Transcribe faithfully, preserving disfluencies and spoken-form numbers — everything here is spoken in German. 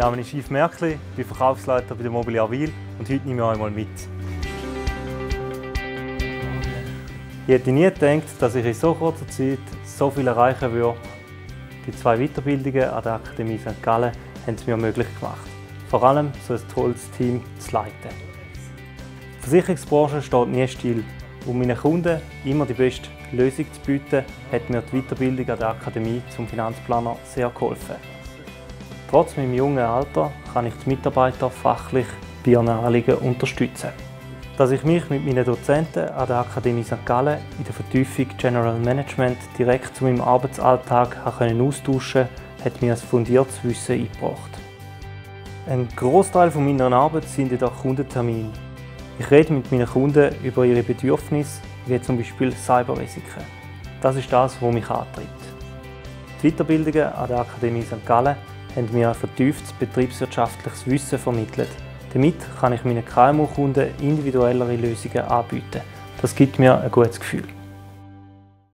Name ist Yves Merkli, ich bin Verkaufsleiter bei der Mobiliar Wil und heute nehme ich euch einmal mit. Ich hätte nie gedacht, dass ich in so kurzer Zeit so viel erreichen würde. Die zwei Weiterbildungen an der Akademie Sankt Gallen haben es mir möglich gemacht. Vor allem so ein tolles Team zu leiten. Die Versicherungsbranche steht nie still. Um meinen Kunden immer die beste Lösung zu bieten, hat mir die Weiterbildung an der Akademie zum Finanzplaner sehr geholfen. Trotz meinem jungen Alter kann ich die Mitarbeiter fachlich bei ihren Anliegen unterstützen. Dass ich mich mit meinen Dozenten an der Akademie Sankt Gallen in der Vertiefung General Management direkt zu meinem Arbeitsalltag austauschen konnte, hat mir ein fundiertes Wissen eingebracht. Ein Grossteil meiner Arbeit sind jedoch Kundentermine. Ich rede mit meinen Kunden über ihre Bedürfnisse, wie zum Beispiel Cyberrisiken. Das ist das, was mich antreibt. Die Weiterbildungen an der Akademie Sankt Gallen haben mir ein vertieftes betriebswirtschaftliches Wissen vermittelt. Damit kann ich meinen K M U-Kunden individuellere Lösungen anbieten. Das gibt mir ein gutes Gefühl.